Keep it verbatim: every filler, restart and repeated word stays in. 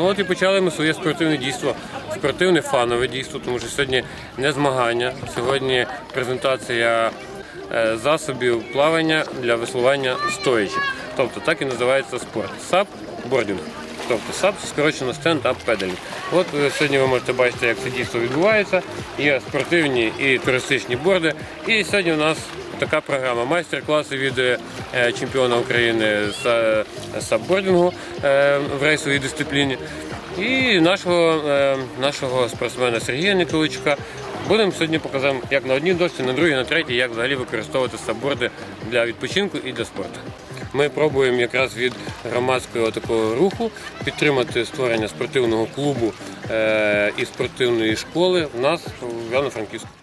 Ну от і почали ми своє спортивне дійство, спортивне фанове дійство, тому що сьогодні не змагання, сьогодні презентація засобів плавання для веслування стоячи. Тобто так і називається спорт. Сап-бординг. Тобто САП скорочено stand-up paddling. От сьогодні ви можете бачити, як це дійство відбувається. Є спортивні і туристичні борди. І сьогодні у нас така програма. Майстер-класи від чемпіона України з сап-бордингу в рейсовій дисципліні. І нашого, нашого спортсмена Сергія Николичка. Будемо сьогодні показати, як на одній дошці, на другій, на третій, як взагалі використовувати сапборди для відпочинку і для спорту. Ми пробуємо якраз від громадського такого руху підтримати створення спортивного клубу і спортивної школи у нас в Івано-Франківську.